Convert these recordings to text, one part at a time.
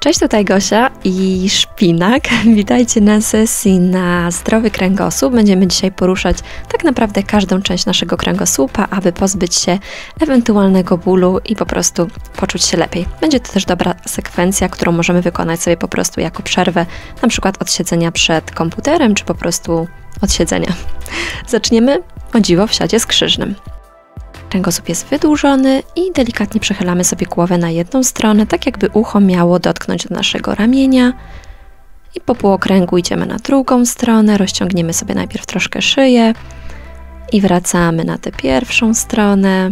Cześć, tutaj Gosia i Szpinak. Witajcie na sesji na zdrowy kręgosłup. Będziemy dzisiaj poruszać tak naprawdę każdą część naszego kręgosłupa, aby pozbyć się ewentualnego bólu i po prostu poczuć się lepiej. Będzie to też dobra sekwencja, którą możemy wykonać sobie po prostu jako przerwę, na przykład od siedzenia przed komputerem, czy po prostu od siedzenia. Zaczniemy, o dziwo, w siadzie skrzyżnym. Kręgosłup jest wydłużony i delikatnie przechylamy sobie głowę na jedną stronę, tak jakby ucho miało dotknąć do naszego ramienia. I po półokręgu idziemy na drugą stronę, rozciągniemy sobie najpierw troszkę szyję i wracamy na tę pierwszą stronę.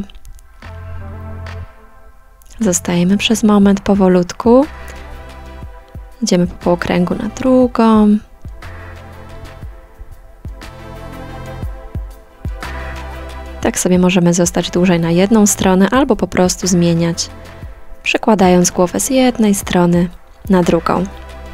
Zostajemy przez moment powolutku. Idziemy po półokręgu na drugą. Tak sobie możemy zostać dłużej na jedną stronę albo po prostu zmieniać, przekładając głowę z jednej strony na drugą.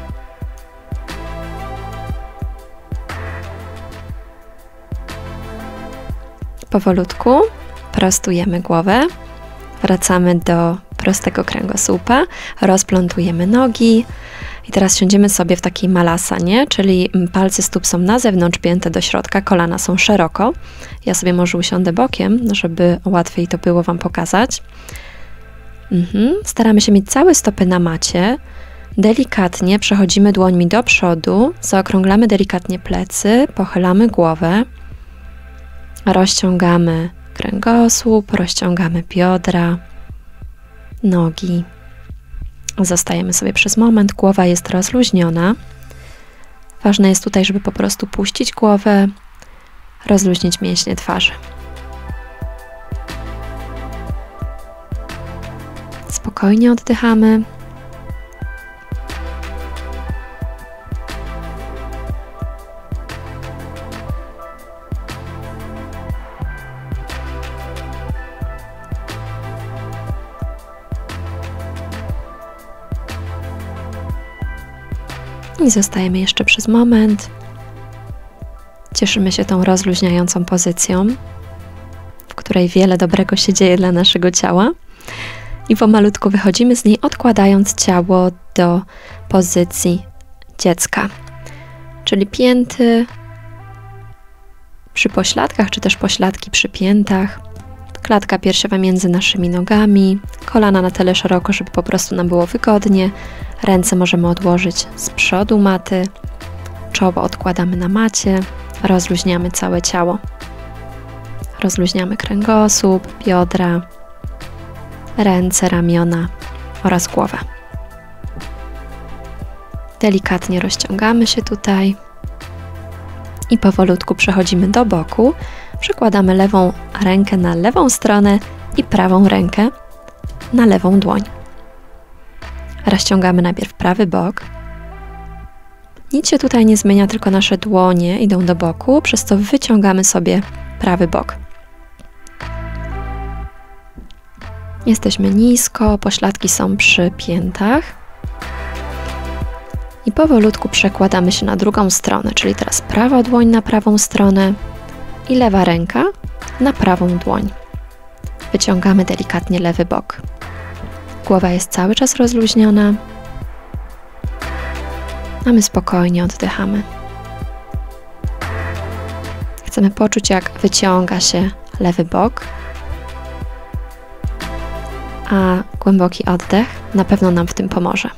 Powolutku prostujemy głowę, wracamy do prostego kręgosłupa, rozplątujemy nogi i teraz siądziemy sobie w takiej malasanie, czyli palce stóp są na zewnątrz, pięte do środka, kolana są szeroko. Ja sobie może usiądę bokiem, żeby łatwiej to było Wam pokazać. Staramy się mieć całe stopy na macie. Delikatnie przechodzimy dłońmi do przodu, zaokrąglamy delikatnie plecy, pochylamy głowę, rozciągamy kręgosłup, rozciągamy biodra, nogi. Zostajemy sobie przez moment, głowa jest rozluźniona. Ważne jest tutaj, żeby po prostu puścić głowę, rozluźnić mięśnie twarzy. Spokojnie oddychamy. I zostajemy jeszcze przez moment. Cieszymy się tą rozluźniającą pozycją, w której wiele dobrego się dzieje dla naszego ciała. I pomalutku wychodzimy z niej, odkładając ciało do pozycji dziecka. Czyli pięty przy pośladkach, czy też pośladki przy piętach. Klatka piersiowa między naszymi nogami, kolana na tyle szeroko, żeby po prostu nam było wygodnie. Ręce możemy odłożyć z przodu maty, czoło odkładamy na macie, rozluźniamy całe ciało. Rozluźniamy kręgosłup, biodra, ręce, ramiona oraz głowę. Delikatnie rozciągamy się tutaj i powolutku przechodzimy do boku. Przekładamy lewą rękę na lewą stronę i prawą rękę na lewą dłoń. Rozciągamy najpierw prawy bok. Nic się tutaj nie zmienia, tylko nasze dłonie idą do boku, przez co wyciągamy sobie prawy bok. Jesteśmy nisko, pośladki są przy piętach. I powolutku przekładamy się na drugą stronę, czyli teraz prawa dłoń na prawą stronę i lewa ręka na prawą dłoń. Wyciągamy delikatnie lewy bok. Głowa jest cały czas rozluźniona, a my spokojnie oddychamy. Chcemy poczuć, jak wyciąga się lewy bok, a głęboki oddech na pewno nam w tym pomoże.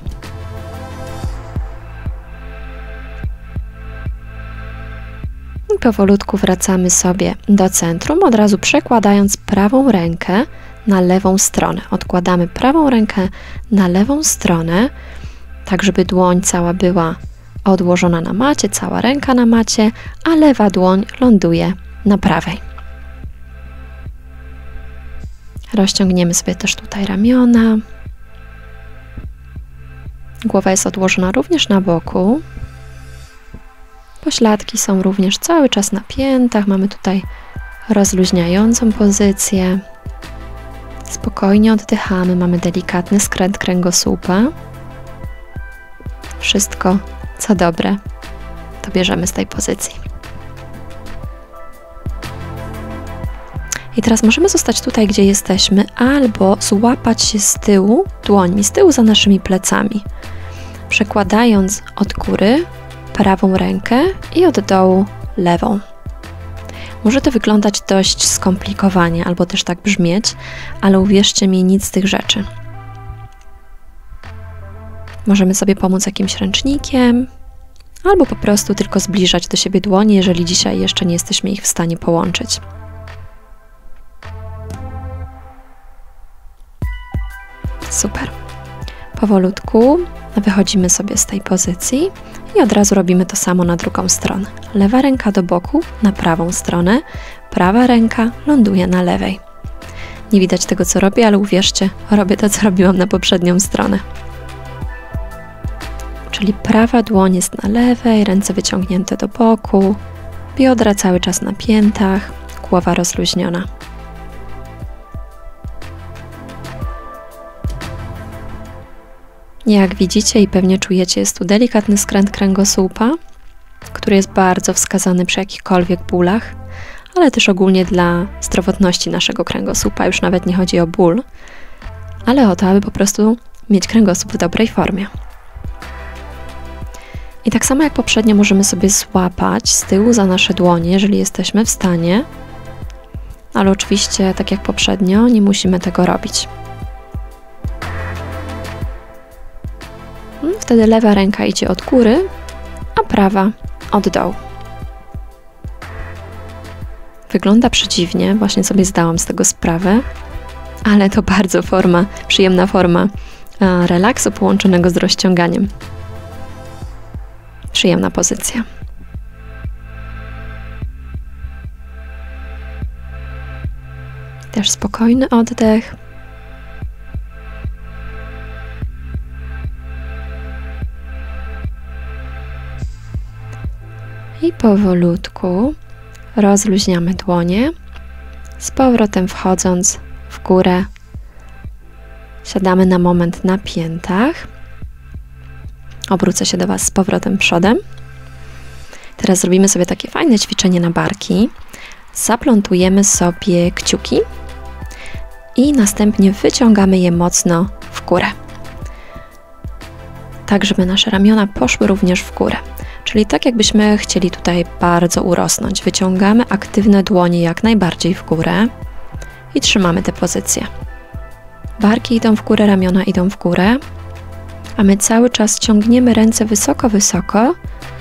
I powolutku wracamy sobie do centrum, od razu przekładając prawą rękę na lewą stronę. Odkładamy prawą rękę na lewą stronę, tak żeby dłoń cała była odłożona na macie, cała ręka na macie, a lewa dłoń ląduje na prawej. Rozciągniemy sobie też tutaj ramiona. Głowa jest odłożona również na boku. Pośladki są również cały czas na piętach. Mamy tutaj rozluźniającą pozycję. Spokojnie oddychamy, mamy delikatny skręt kręgosłupa. Wszystko, co dobre, to bierzemy z tej pozycji. I teraz możemy zostać tutaj, gdzie jesteśmy, albo złapać się z tyłu, dłońmi z tyłu za naszymi plecami. przekładając od góry prawą rękę i od dołu lewą. Może to wyglądać dość skomplikowanie, albo też tak brzmieć, ale uwierzcie mi, nic z tych rzeczy. Możemy sobie pomóc jakimś ręcznikiem, albo po prostu tylko zbliżać do siebie dłonie, jeżeli dzisiaj jeszcze nie jesteśmy ich w stanie połączyć. Super. Powolutku wychodzimy sobie z tej pozycji i od razu robimy to samo na drugą stronę. Lewa ręka do boku, na prawą stronę, prawa ręka ląduje na lewej. Nie widać tego, co robię, ale uwierzcie, robię to, co robiłam na poprzednią stronę. Czyli prawa dłoń jest na lewej, ręce wyciągnięte do boku, biodra cały czas na piętach, głowa rozluźniona. Jak widzicie i pewnie czujecie, jest tu delikatny skręt kręgosłupa, który jest bardzo wskazany przy jakichkolwiek bólach, ale też ogólnie dla zdrowotności naszego kręgosłupa. Już nawet nie chodzi o ból, ale o to, aby po prostu mieć kręgosłup w dobrej formie. I tak samo jak poprzednio możemy sobie złapać z tyłu za nasze dłonie, jeżeli jesteśmy w stanie, ale oczywiście, tak jak poprzednio, nie musimy tego robić. Wtedy lewa ręka idzie od góry, a prawa od dołu. Wygląda przedziwnie, właśnie sobie zdałam z tego sprawę, ale to bardzo przyjemna forma relaksu połączonego z rozciąganiem. Przyjemna pozycja. Też spokojny oddech. I powolutku rozluźniamy dłonie, z powrotem wchodząc w górę. Siadamy na moment na piętach. Obrócę się do Was z powrotem przodem. Teraz zrobimy sobie takie fajne ćwiczenie na barki. Zaplątujemy sobie kciuki i następnie wyciągamy je mocno w górę. Tak, żeby nasze ramiona poszły również w górę. Czyli tak, jakbyśmy chcieli tutaj bardzo urosnąć. Wyciągamy aktywne dłonie jak najbardziej w górę i trzymamy tę pozycję. Barki idą w górę, ramiona idą w górę, a my cały czas ciągniemy ręce wysoko, wysoko.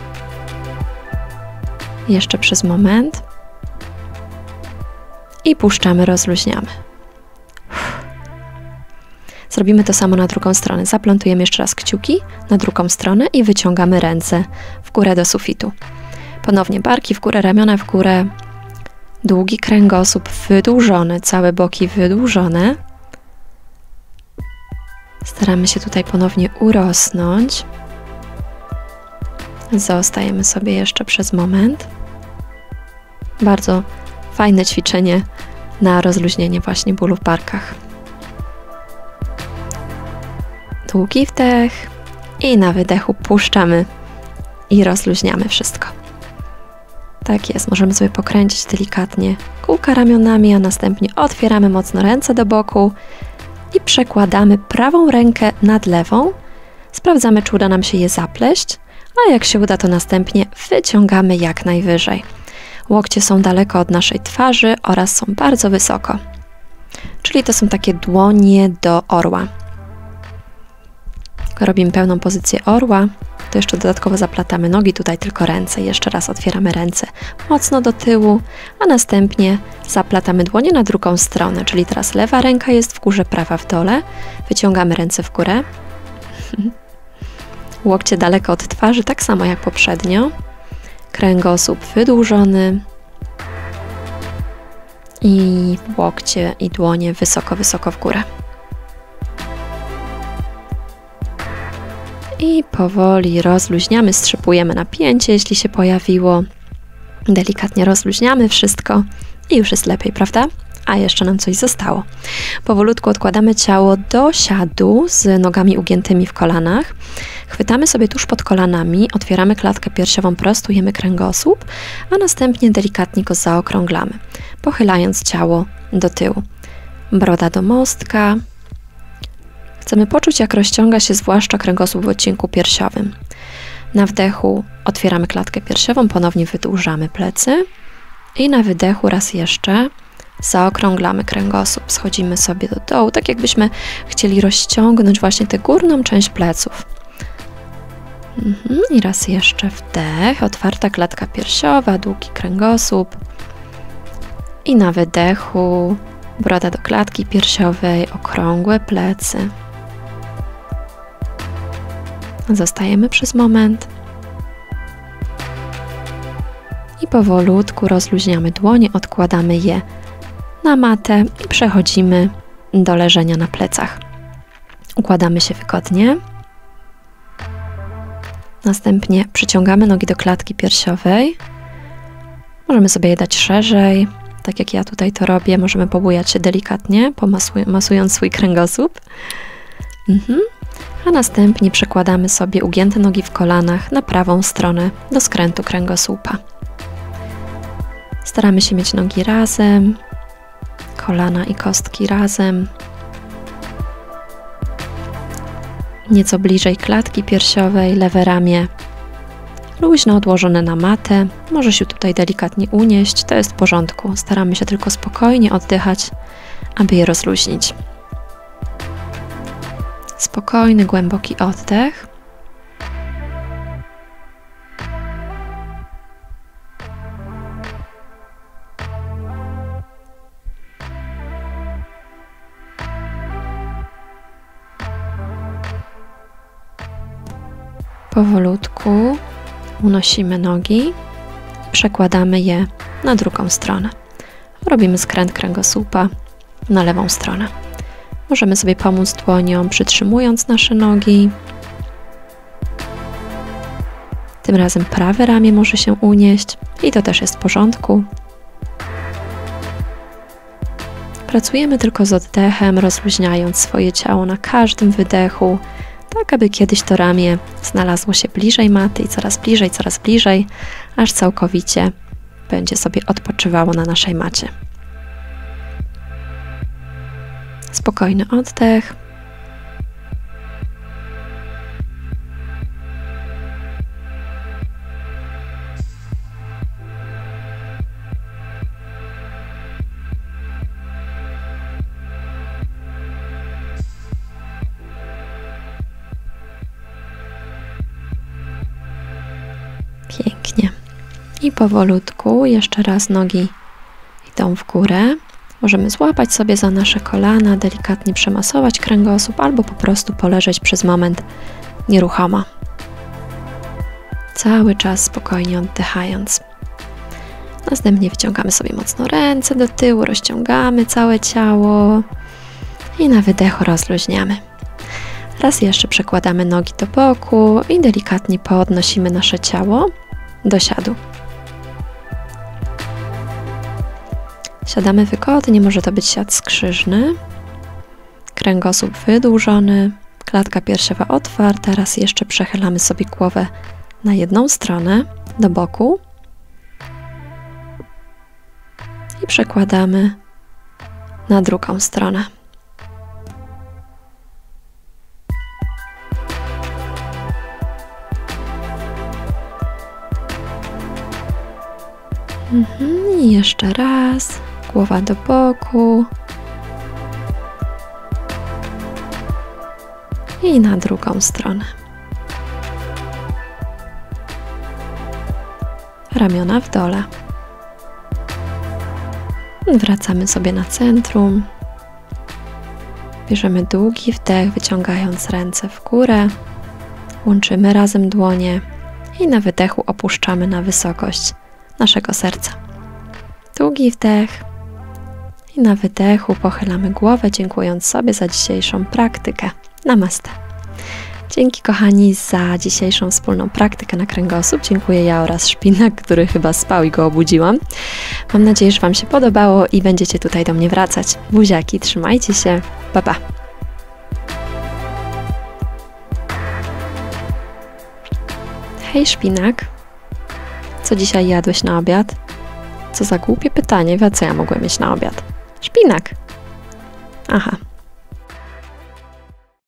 Jeszcze przez moment. I puszczamy, rozluźniamy. Zrobimy to samo na drugą stronę. Zaplątujemy jeszcze raz kciuki na drugą stronę i wyciągamy ręce w górę do sufitu. Ponownie barki w górę, ramiona w górę. Długi kręgosłup wydłużony, całe boki wydłużone. Staramy się tutaj ponownie urosnąć. Zostajemy sobie jeszcze przez moment. Bardzo fajne ćwiczenie na rozluźnienie właśnie bólu w barkach. Długi wdech i na wydechu puszczamy i rozluźniamy wszystko. Tak jest, możemy sobie pokręcić delikatnie kółka ramionami, a następnie otwieramy mocno ręce do boku i przekładamy prawą rękę nad lewą. Sprawdzamy, czy uda nam się je zapleść, a jak się uda, to następnie wyciągamy jak najwyżej. Łokcie są daleko od naszej twarzy oraz są bardzo wysoko. Czyli to są takie dłonie do orła. Robimy pełną pozycję orła, to jeszcze dodatkowo zaplatamy nogi, tutaj tylko ręce. Jeszcze raz otwieramy ręce mocno do tyłu, a następnie zaplatamy dłonie na drugą stronę, czyli teraz lewa ręka jest w górze, prawa w dole. Wyciągamy ręce w górę. Łokcie daleko od twarzy, tak samo jak poprzednio. Kręgosłup wydłużony. I łokcie i dłonie wysoko, wysoko w górę. I powoli rozluźniamy, strzepujemy napięcie, jeśli się pojawiło. Delikatnie rozluźniamy wszystko i już jest lepiej, prawda? A jeszcze nam coś zostało. Powolutku odkładamy ciało do siadu z nogami ugiętymi w kolanach. Chwytamy sobie tuż pod kolanami, otwieramy klatkę piersiową, prostujemy kręgosłup, a następnie delikatnie go zaokrąglamy, pochylając ciało do tyłu. Broda do mostka. Chcemy poczuć, jak rozciąga się zwłaszcza kręgosłup w odcinku piersiowym. Na wdechu otwieramy klatkę piersiową, ponownie wydłużamy plecy i na wydechu raz jeszcze zaokrąglamy kręgosłup, schodzimy sobie do dołu, tak jakbyśmy chcieli rozciągnąć właśnie tę górną część pleców. I raz jeszcze wdech, otwarta klatka piersiowa, długi kręgosłup i na wydechu broda do klatki piersiowej, okrągłe plecy. Zostajemy przez moment i powolutku rozluźniamy dłonie, odkładamy je na matę i przechodzimy do leżenia na plecach. Układamy się wygodnie. Następnie przyciągamy nogi do klatki piersiowej. Możemy sobie je dać szerzej, tak jak ja tutaj to robię. Możemy pobujać się delikatnie, masując swój kręgosłup. A następnie przekładamy sobie ugięte nogi w kolanach na prawą stronę do skrętu kręgosłupa. Staramy się mieć nogi razem, kolana i kostki razem. Nieco bliżej klatki piersiowej, lewe ramię luźno odłożone na matę. Może się tutaj delikatnie unieść, to jest w porządku. Staramy się tylko spokojnie oddychać, aby je rozluźnić. Spokojny, głęboki oddech. Powolutku unosimy nogi i przekładamy je na drugą stronę. Robimy skręt kręgosłupa na lewą stronę. Możemy sobie pomóc dłonią, przytrzymując nasze nogi. Tym razem prawe ramię może się unieść i to też jest w porządku. Pracujemy tylko z oddechem, rozluźniając swoje ciało na każdym wydechu, tak aby kiedyś to ramię znalazło się bliżej maty i coraz bliżej, aż całkowicie będzie sobie odpoczywało na naszej macie. Spokojny oddech. Pięknie. I powolutku jeszcze raz nogi idą w górę. Możemy złapać sobie za nasze kolana, delikatnie przemasować kręgosłup albo po prostu poleżeć przez moment nieruchomo. Cały czas spokojnie oddychając. Następnie wyciągamy sobie mocno ręce do tyłu, rozciągamy całe ciało i na wydechu rozluźniamy. Raz jeszcze przekładamy nogi do boku i delikatnie podnosimy nasze ciało do siadu. Siadamy wygodnie, może to być siad skrzyżny, kręgosłup wydłużony, klatka piersiowa otwarta. Raz jeszcze przechylamy sobie głowę na jedną stronę, do boku i przekładamy na drugą stronę. I jeszcze raz, głowa do boku i na drugą stronę. Ramiona w dole. Wracamy sobie na centrum. Bierzemy długi wdech, wyciągając ręce w górę. Łączymy razem dłonie i na wydechu opuszczamy na wysokość naszego serca. Długi wdech i na wydechu pochylamy głowę, dziękując sobie za dzisiejszą praktykę. Namaste. Dzięki kochani za dzisiejszą wspólną praktykę na kręgosłup. Dziękuję ja oraz Szpinak, który chyba spał i go obudziłam. Mam nadzieję, że Wam się podobało i będziecie tutaj do mnie wracać. Buziaki, trzymajcie się. Pa, pa. Hej Szpinak. Co dzisiaj jadłeś na obiad? Co za głupie pytanie, a co ja mogłem mieć na obiad? Szpinak. Aha.